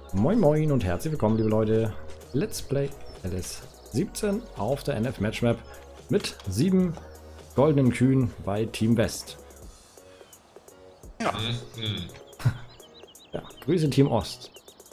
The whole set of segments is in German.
Moin Moin und herzlich willkommen, liebe Leute. Let's Play LS17 auf der NF Matchmap mit 7 goldenen Kühen bei Team West. Ja. Ja, Grüße Team Ost.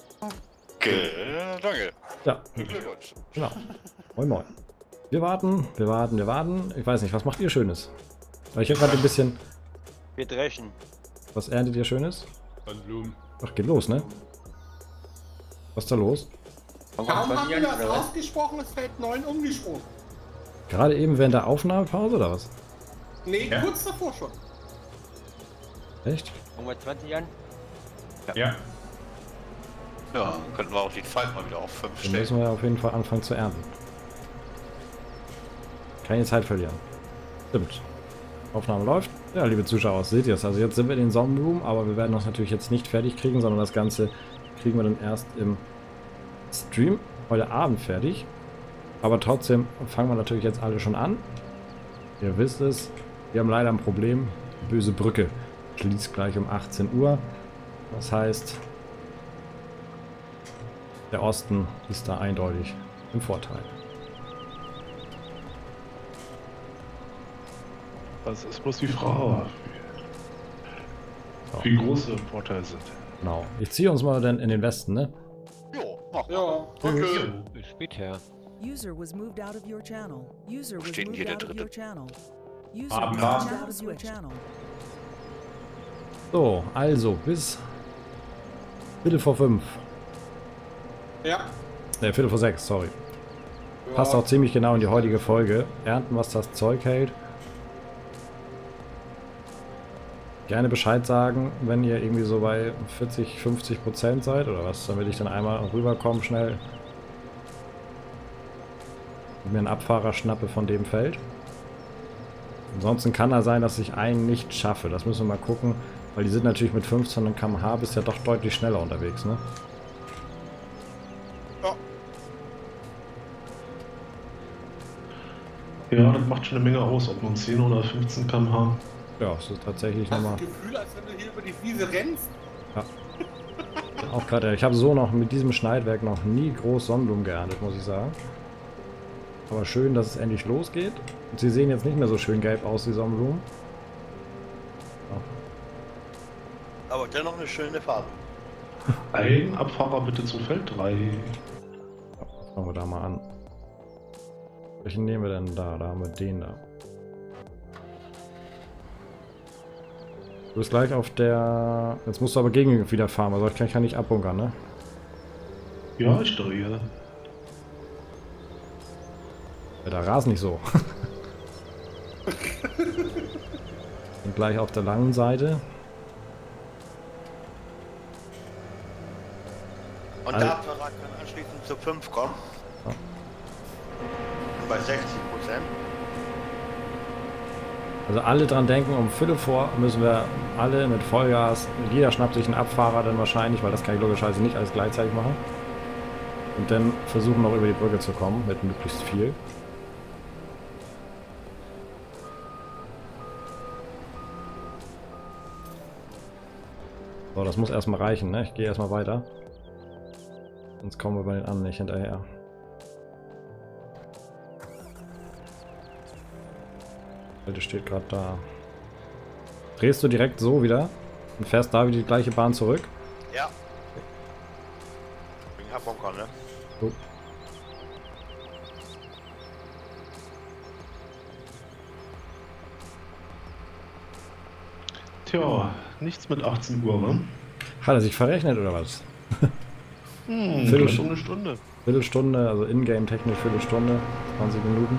Danke. Ja, genau. Moin Moin. Wir warten. Ich weiß nicht, was macht ihr Schönes? Weil ich habe gerade ein bisschen... Wir dreschen. Was erntet ihr Schönes? Blumen. Ach, geht los, ne? Was ist da los? Kaum haben wir das ausgesprochen, es fällt 9 umgesprungen. Gerade eben während der Aufnahmepause oder was? Nee, Ja. kurz davor schon. Echt? Fangen wir 20 an? Ja. Ja, könnten wir auch die Zeit mal wieder auf 5 Dann stellen. müssen wir auf jeden Fall anfangen zu ernten. Keine Zeit verlieren. Stimmt. Aufnahme läuft. Ja, liebe Zuschauer, seht ihr es. Also jetzt sind wir in den Sonnenblumen, aber wir werden das natürlich jetzt nicht fertig kriegen, sondern das Ganze kriegen wir dann erst im Stream heute Abend fertig. Aber trotzdem fangen wir natürlich jetzt alle schon an. Ihr wisst es, wir haben leider ein Problem. Die böse Brücke schließt gleich um 18 Uhr. Das heißt, der Osten ist da eindeutig im Vorteil. Das ist bloß die Frage, So, wie große Vorteile sind. genau. Ich ziehe uns mal dann in den Westen, ne? Jo, mach mal. Ja. Okay. Bis später. User was moved out of your channel. User was Steht denn hier moved der out of your Dritte? channel. User Haben was wir. moved out of your channel. So, also bis Viertel vor 5. Ja. Viertel vor 6, sorry. Ja. Passt auch ziemlich genau in die heutige Folge. Ernten, was das Zeug hält. Gerne Bescheid sagen, wenn ihr irgendwie so bei 40-50% seid oder was, damit ich dann einmal rüberkomme schnell. Und mir einen Abfahrer schnappe von dem Feld. Ansonsten kann da sein, dass ich einen nicht schaffe. Das müssen wir mal gucken, weil die sind natürlich mit 15 km/h bist ja doch deutlich schneller unterwegs, ne? Ja, das macht schon eine Menge aus, ob man 10 oder 15 km/h. Ja, es ist tatsächlich Hast nochmal... das Gefühl, als wenn du hier über die Wiese rennst? Auch gerade, ich habe so noch mit diesem Schneidwerk noch nie groß Sonnenblumen geerntet, muss ich sagen. Aber schön, dass es endlich losgeht. Und sie sehen jetzt nicht mehr so schön gelb aus, die Sonnenblumen. Aber dennoch eine schöne Farbe. Ein Abfahrer bitte zu Feld 3. Fangen wir da mal an. Welchen nehmen wir denn da? Da haben wir den da. Du bist gleich auf der... Jetzt musst du aber gegen wieder fahren, also ich kann nicht abbunkern, ne? Ja, ich drehe. Ja, da rast nicht so. Und gleich auf der langen Seite. Und Alle- der Abfahrer kann anschließend zu 5 kommen. Ja. Und bei 60%. Also alle dran denken, um Viertel vor müssen wir alle mit Vollgas, jeder schnappt sich einen Abfahrer dann wahrscheinlich, weil das kann ich logischerweise nicht alles gleichzeitig machen. Und dann versuchen noch über die Brücke zu kommen mit möglichst viel. So, das muss erstmal reichen, ne? Ich gehe erstmal weiter. Sonst kommen wir bei den anderen nicht hinterher. Der steht gerade da. Drehst du direkt so wieder und fährst da wieder die gleiche Bahn zurück? Ja. Wegen Bunker, ne? So. Tja, nichts mit 18 Uhr, wa? Hat er sich verrechnet oder was? Viertelstunde, Stunde. Viertelstunde, also Ingame technisch Viertelstunde, 20 Minuten.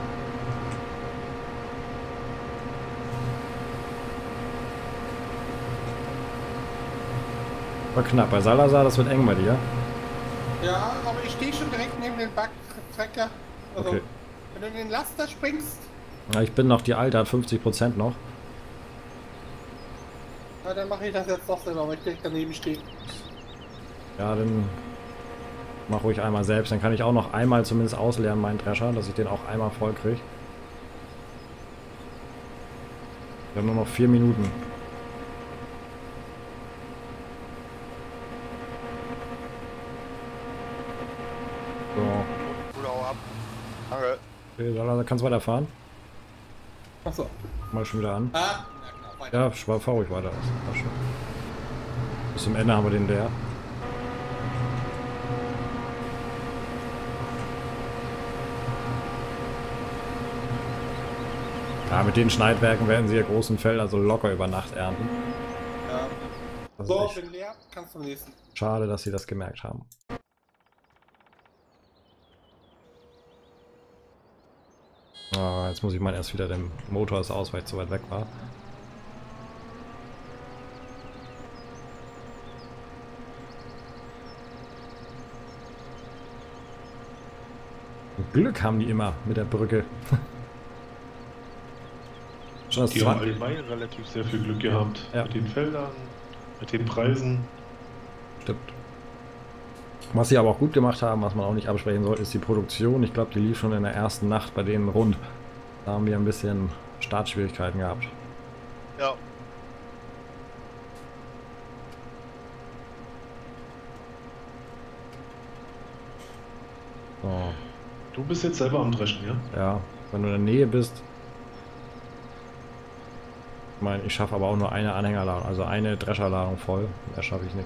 War knapp. Bei Salazar, das wird eng bei dir. Ja, aber ich stehe schon direkt neben dem Backtrecker. Also, Okay. wenn du in den Laster springst, Ja, ich bin noch die alte, hat 50% noch. na, dann mache ich das jetzt doch selber, weil ich direkt daneben stehe. Ja, dann mach ruhig einmal selbst. Dann kann ich auch noch einmal zumindest ausleeren, meinen Drescher, dass ich den auch einmal voll kriege. Wir haben nur noch 4 Minuten. Danke. Okay, dann kannst du weiterfahren. Achso. Mal schon wieder an. Ah, na klar, weiter. Ja, fahr ruhig weiter. War schon. Bis zum Ende haben wir den leer. Ja, mit den Schneidwerken werden sie ja großen Felder so locker über Nacht ernten. Ja. Das So, ist echt bin leer, kannst du lesen. schade, dass sie das gemerkt haben. Ah, jetzt muss ich mal erst wieder, der Motor ist aus, weil ich zu weit weg war. Glück haben die immer mit der Brücke. Schon das Die haben 20 allgemein relativ sehr viel Glück gehabt. Ja. Mit den Feldern, mit den Preisen. Stimmt. Was sie aber auch gut gemacht haben, was man auch nicht absprechen sollte, ist die Produktion. Ich glaube, die lief schon in der ersten Nacht bei denen rund. Da haben wir ein bisschen Startschwierigkeiten gehabt. Ja. So, Du bist jetzt selber am Dreschen, ja? ja, wenn du in der Nähe bist. Ich meine, ich schaffe aber auch nur eine Anhängerladung, also eine Drescherladung voll. Mehr schaffe ich nicht.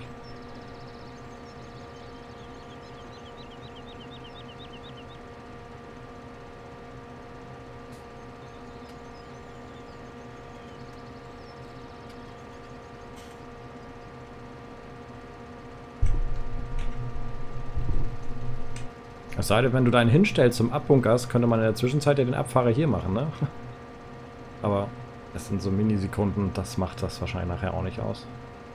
Es sei denn, wenn du deinen hinstellst zum Abbunkerst, könnte man in der Zwischenzeit ja den Abfahrer hier machen, ne? Aber es sind so Minisekunden, das macht das wahrscheinlich nachher auch nicht aus.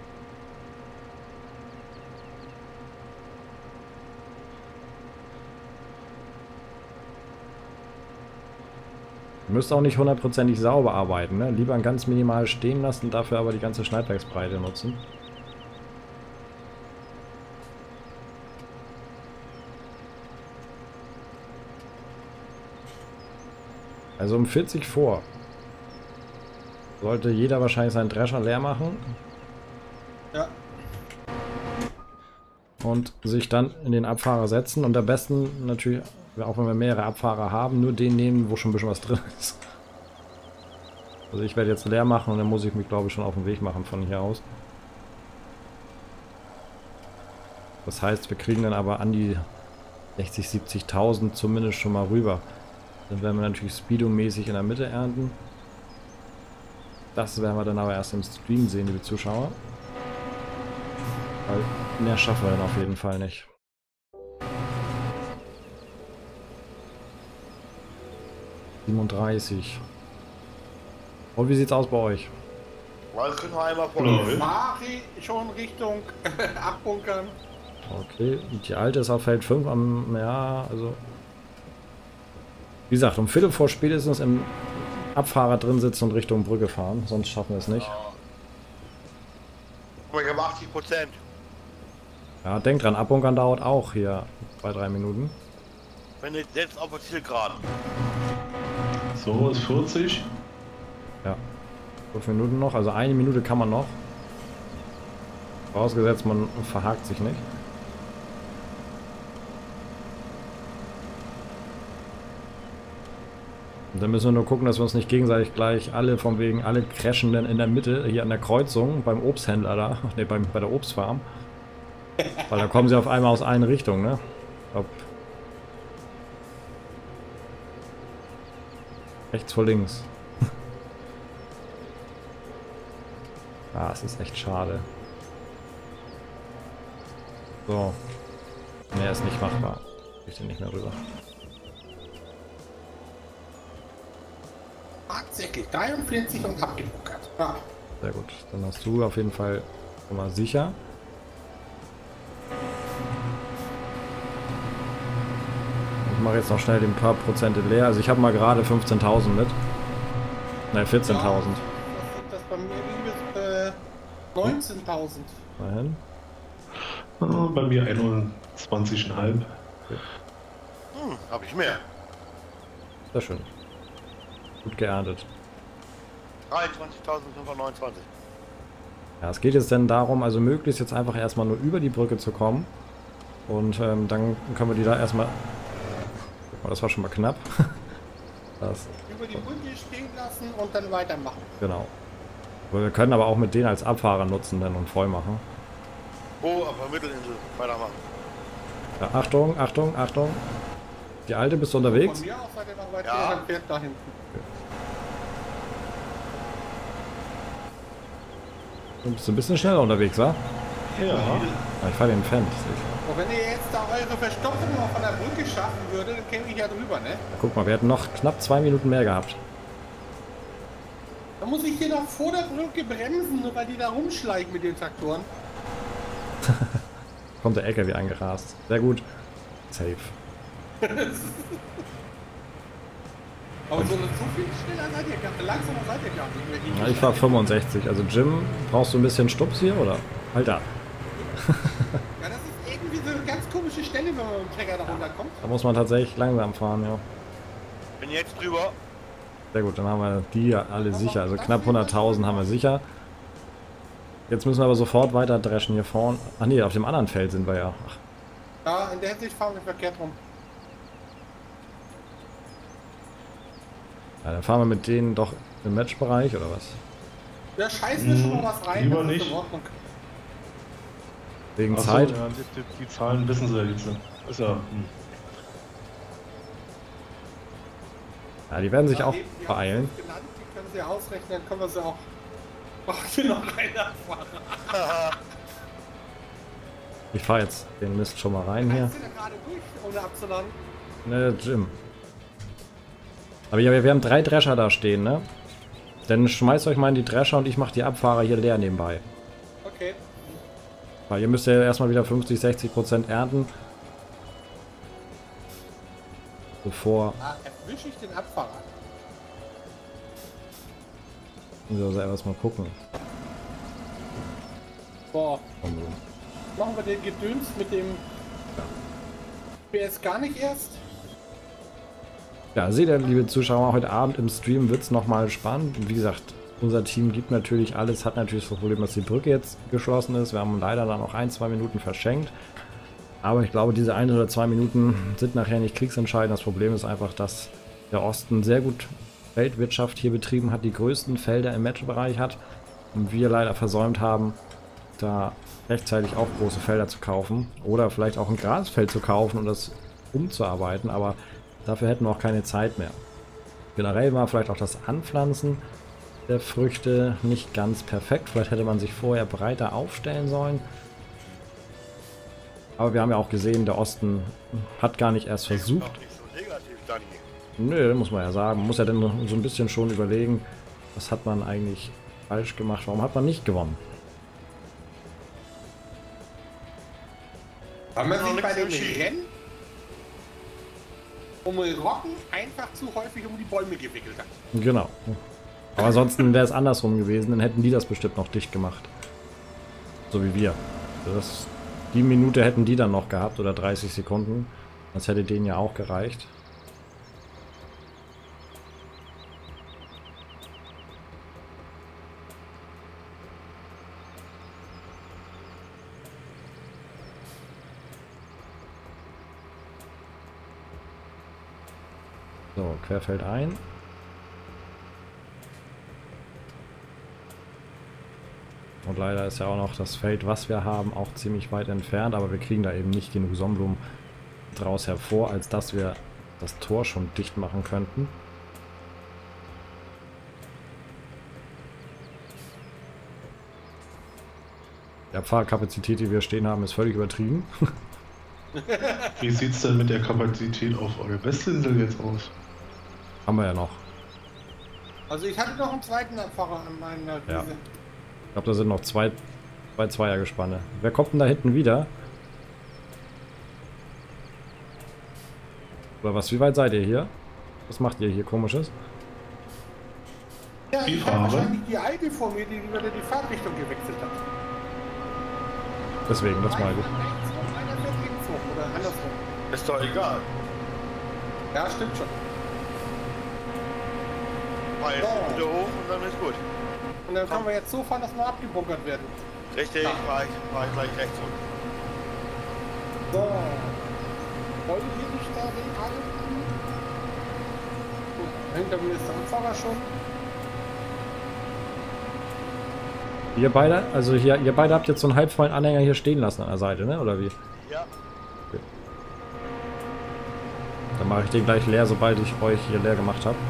Ihr müsst auch nicht hundertprozentig sauber arbeiten, ne? Lieber ganz minimal stehen lassen, dafür aber die ganze Schneidwerksbreite nutzen. Also um 40 vor sollte jeder wahrscheinlich seinen Drescher leer machen. Ja. Und sich dann in den Abfahrer setzen und am besten natürlich, auch wenn wir mehrere Abfahrer haben, nur den nehmen, wo schon ein bisschen was drin ist. Also ich werde jetzt leer machen und dann muss ich mich, glaube ich, schon auf den Weg machen von hier aus. Das heißt, wir kriegen dann aber an die 60.000, 70.000 zumindest schon mal rüber. Dann werden wir natürlich Speedo-mäßig in der Mitte ernten. Das werden wir dann aber erst im Stream sehen, liebe Zuschauer. Weil mehr schaffen wir dann auf jeden Fall nicht. ...37. Und wie sieht's aus bei euch? Weil können wir einmal vor. Läuft. Mari schon Richtung Abbunkern. Okay, die alte ist auf Feld 5 am... Ja, also... Wie gesagt, um Viertel vor spätestens im Abfahrer drin sitzen und Richtung Brücke fahren. Sonst schaffen wir es nicht. Ich habe 80%. Ja, denkt dran, Abbunkern dauert auch hier 2-3 Minuten. Wenn ich selbst auf der Zielgeraden. So, ist 40. Ja, 5 Minuten noch, also eine Minute kann man noch. Vorausgesetzt, man verhakt sich nicht. Und dann müssen wir nur gucken, dass wir uns nicht gegenseitig gleich alle von wegen alle crashen dann in der Mitte, hier an der Kreuzung, beim Obsthändler da, ne, bei der Obstfarm. Weil da kommen sie auf einmal aus allen Richtungen, ne? Ob rechts vor links. Ah, es ist echt schade. So. Mehr ist nicht machbar. Ich den nicht mehr rüber. Tatsächlich 43 und abgebunkert. Ja. Sehr gut. Dann hast du auf jeden Fall schon mal sicher. Ich mache jetzt noch schnell den paar Prozente leer. Also ich habe mal gerade 15.000 mit. Nein, 14.000. Was sind das bei mir? 19.000. Dahin. Bei mir 21,5. Habe ich mehr. Sehr schön. Gut geerntet. 23.529. Ja, es geht jetzt dann darum, also möglichst jetzt einfach erstmal nur über die Brücke zu kommen. Und dann können wir die da erstmal Oh, das war schon mal knapp. Das, Über die Brücke stehen lassen und dann weitermachen. genau. Aber wir können aber auch mit denen als Abfahrer nutzen dann und voll machen. Oh, aber Mittelinsel. Weitermachen. Ja, Achtung, Achtung, Achtung. Die alte, bist du unterwegs? Von mir aus seid ihr noch weit Ja. entfernt da hinten. Du bist ein bisschen schneller unterwegs, wa? Ja. Ja, ich fahre den Fan. Und wenn ihr jetzt da eure Verstopfung noch von der Brücke schaffen würdet, dann käme ich ja drüber, ne? Guck mal, wir hätten noch knapp 2 Minuten mehr gehabt. Dann muss ich hier noch vor der Brücke bremsen, nur weil die da rumschleichen mit den Traktoren. Kommt der LKW eingerast. Sehr gut. Safe. Aber so viel schneller seid ihr gar nicht, langsamer seid ihr gar nicht mehr. Ja, ich fahr 65. Also Jim, brauchst du ein bisschen Stups hier, oder? Alter, Ja, das ist irgendwie so eine ganz komische Stelle, wenn man mit dem Trecker da runterkommt. da muss man tatsächlich langsam fahren, ja. Bin jetzt drüber. Sehr gut, dann haben wir die alle sicher. Also knapp 100.000 haben wir sicher. Jetzt müssen wir aber sofort weiter dreschen hier vorne. Ach nee, auf dem anderen Feld sind wir ja. Ach, Ja, in der Hinsicht fahren wir verkehrt rum. ja, dann fahren wir mit denen doch im Matchbereich, oder was? Ja, scheißen wir schon mal was rein, lieber das ist nicht. in Ordnung. Wegen Ach so, Zeit. ja, die Zahlen wissen sie ja jetzt. Ist ja. Ja, die werden sich Ja, auch eben, die haben beeilen. sie genannt, die können sie ausrechnen, dann können wir sie auch. Brauchen wir noch einer fahren. Ich fahre jetzt den Mist schon mal rein hier. Kannst du da gerade durch, ohne abzuladen? Ne, Jim. Aber ja, wir haben 3 Drescher da stehen, ne? Dann schmeißt euch mal in die Drescher und ich mache die Abfahrer hier leer nebenbei. Okay. Weil ihr müsst ja erstmal wieder 50-60% ernten. Bevor. Ah, erwische ich den Abfahrer. Müssen wir also erstmal gucken. Boah. Machen wir den Gedöns mit dem PS gar nicht erst? Ja, seht ihr, liebe Zuschauer, heute Abend im Stream wird es nochmal spannend. Und wie gesagt, unser Team gibt natürlich alles, hat natürlich das Problem, dass die Brücke jetzt geschlossen ist. Wir haben leider dann noch 1-2 Minuten verschenkt. Aber ich glaube, diese 1 oder 2 Minuten sind nachher nicht kriegsentscheidend. Das Problem ist einfach, dass der Osten sehr gut Feldwirtschaft hier betrieben hat, die größten Felder im Matchbereich hat. Und wir leider versäumt haben, da rechtzeitig auch große Felder zu kaufen. Oder vielleicht auch ein Grasfeld zu kaufen und das umzuarbeiten. Aber dafür hätten wir auch keine Zeit mehr. Generell war vielleicht auch das Anpflanzen der Früchte nicht ganz perfekt. Vielleicht hätte man sich vorher breiter aufstellen sollen. Aber wir haben ja auch gesehen, der Osten hat gar nicht erst versucht. Doch nicht so negativ, Dani. Nö, muss man ja sagen. Man muss ja dann so ein bisschen schon überlegen, was hat man eigentlich falsch gemacht, warum hat man nicht gewonnen. Weil man sich Noch bei dem nichts entschieden. Rennen um Rocken einfach zu häufig um die Bäume gewickelt hat. Genau. Aber ansonsten wäre es andersrum gewesen, dann hätten die das bestimmt noch dicht gemacht. So wie wir. Die Minute hätten die dann noch gehabt oder 30 Sekunden. Das hätte denen ja auch gereicht. So, querfeld ein. Und leider ist ja auch noch das Feld, was wir haben, auch ziemlich weit entfernt. Aber wir kriegen da eben nicht genug Sonnenblumen draus hervor, als dass wir das Tor schon dicht machen könnten. Die Abfahrkapazität, die wir stehen haben, ist völlig übertrieben. Wie sieht es denn mit der Kapazität auf eurer Westinsel jetzt aus? Haben wir ja noch. Also ich hatte noch einen zweiten Abfahrer an meiner Ja. Wiese. Ich glaube, da sind noch zwei Zweiergespanne. Wer kommt denn da hinten wieder? Oder was, wie weit seid ihr hier? Was macht ihr hier Komisches? Ja, Die ich habe Farbe? wahrscheinlich die alte vor mir, die wieder die Fahrtrichtung gewechselt hat. Deswegen, das meine Einer ich. fährt rechts rum, einer fährt links rum oder andersrum. Ist doch egal. Ja, stimmt schon. Mal jetzt So. wieder hoch und dann ist gut. Und dann können wir jetzt so fahren, dass wir abgebunkert werden. Richtig, fahr ich gleich rechts rum. So. voll hier nicht da den Alten. Hinter mir ist der Anfahrer schon. Ihr beide, also hier, ihr beide habt jetzt so einen halbvollen Anhänger hier stehen lassen an der Seite, ne? Oder wie? Ja. Okay. Dann mache ich den gleich leer, sobald ich euch hier leer gemacht habe.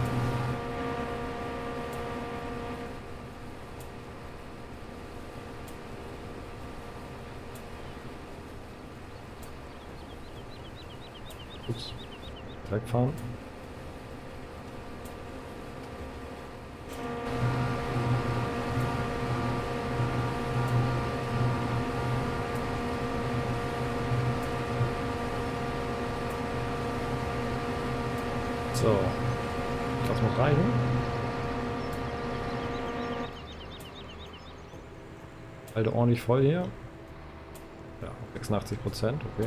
Ups. Wegfahren. So, das muss reichen. Halte ordentlich voll hier. Ja, 86%, okay.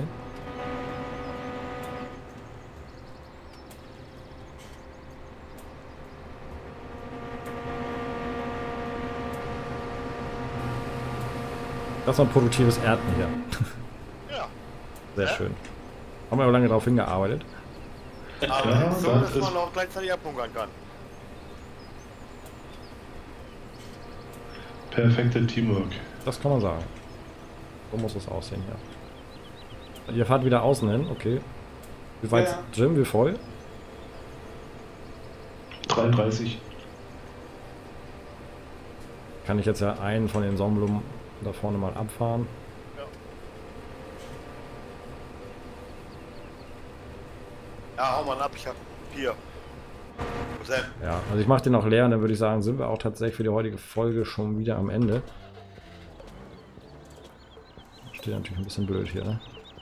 Das war ein produktives Ernten hier. Ja. Sehr schön. Haben wir aber lange darauf hingearbeitet. Aber Ja, so, das dass ist- man auch gleichzeitig abbunkern kann. Perfekte Teamwork. Das kann man sagen. So muss es aussehen hier. Ihr fahrt wieder außen hin, okay. Wie weit, Ja. Jim, wie voll? 33. Kann ich jetzt ja einen von den Sonnenblumen da vorne mal abfahren. Ja, hau mal ab, ich hab 4%. Ja, also ich mache den auch leer und dann würde ich sagen, sind wir auch tatsächlich für die heutige Folge schon wieder am Ende. Steht natürlich ein bisschen blöd hier, ne?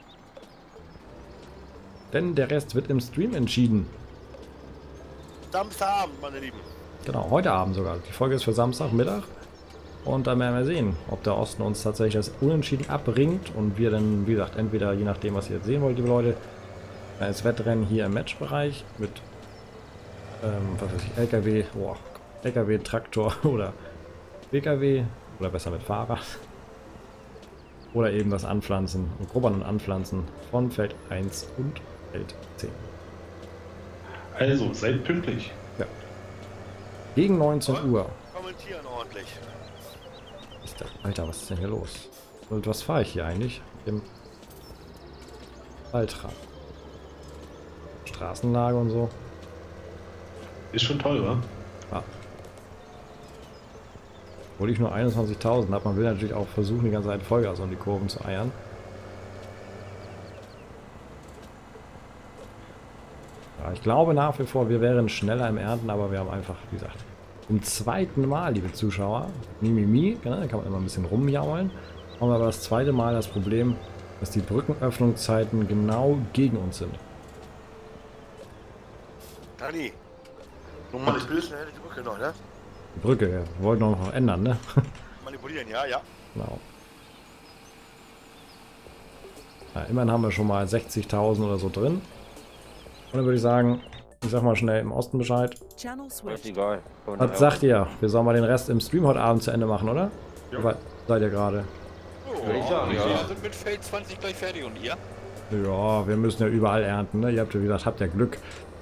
Denn der Rest wird im Stream entschieden. Samstagabend, meine Lieben. Genau, heute Abend sogar. Die Folge ist für Samstagmittag. Und dann werden wir sehen, ob der Osten uns tatsächlich das Unentschieden abbringt und wir dann, wie gesagt, entweder je nachdem, was ihr jetzt sehen wollt, liebe Leute, das Wettrennen hier im Matchbereich mit was weiß ich, LKW, LKW, Traktor oder PKW oder besser mit Fahrrad. Oder eben das Anpflanzen und Grubbern und Anpflanzen von Feld 1 und Feld 10. Also, seid pünktlich. Ja. Gegen 19 Uhr. Kommentieren ordentlich. Alter, was ist denn hier los? Und was fahre ich hier eigentlich? Im Beitrag. Straßenlage und so. Ist schon toll, wa? Ja. Obwohl ich nur 21.000 habe, man will natürlich auch versuchen, die ganze Zeit Vollgas um die Kurven zu eiern. Ja, ich glaube nach wie vor, wir wären schneller im Ernten, aber wir haben einfach, wie gesagt, zum zweiten Mal, liebe Zuschauer, Mimimi, da kann man immer ein bisschen rumjaulen, haben wir aber das zweite Mal das Problem, dass die Brückenöffnungszeiten genau gegen uns sind. Dani, nun manipulieren die Brücke noch, ne? Die Brücke, ja, wir wollten auch noch ändern, ne? Manipulieren, ja, ja. Genau. Ja, immerhin haben wir schon mal 60.000 oder so drin. Und dann würde ich sagen, ich sag mal schnell im Osten Bescheid. Channel Ist switched. egal. Was sagt ihr? Wir sollen mal den Rest im Stream heute Abend zu Ende machen, oder? Wie weit seid ihr gerade? Würde ich sagen, ja. Wir sind mit Feld 20 gleich fertig und ihr? Ja, wir müssen ja überall ernten, ne? Ihr habt ja, wie gesagt, habt ja Glück.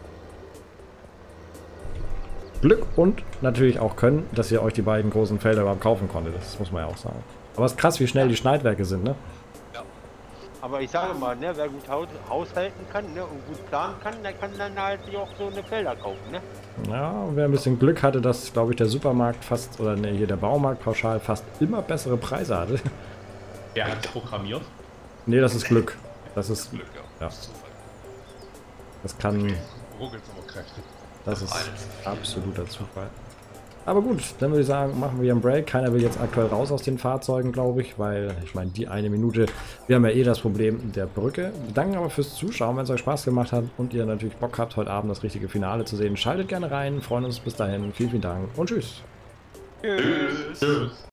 Glück und natürlich auch Können, dass ihr euch die beiden großen Felder überhaupt kaufen konntet. Das muss man ja auch sagen. Aber es ist krass, wie schnell die Schneidwerke sind, ne? Aber ich sage mal, ne, wer gut haushalten kann, ne, und gut planen kann, der kann dann halt sich auch so eine Felder kaufen, ne? Ja, und wer ein bisschen Glück hatte, dass, glaube ich, der Supermarkt fast, oder ne, hier der Baumarkt pauschal fast immer bessere Preise hatte. Wer hat programmiert? Ne, das ist Glück. Das ist, Glück, ja. ja. Das kann, Ruckelt aber kräftig. das ist absoluter Zufall. Aber gut, dann würde ich sagen, machen wir einen Break. Keiner will jetzt aktuell raus aus den Fahrzeugen, glaube ich, weil, ich meine, die eine Minute, wir haben ja eh das Problem der Brücke. Wir danken aber fürs Zuschauen, wenn es euch Spaß gemacht hat und ihr natürlich Bock habt, heute Abend das richtige Finale zu sehen. Schaltet gerne rein, freuen uns bis dahin. Vielen, vielen Dank und tschüss. Tschüss.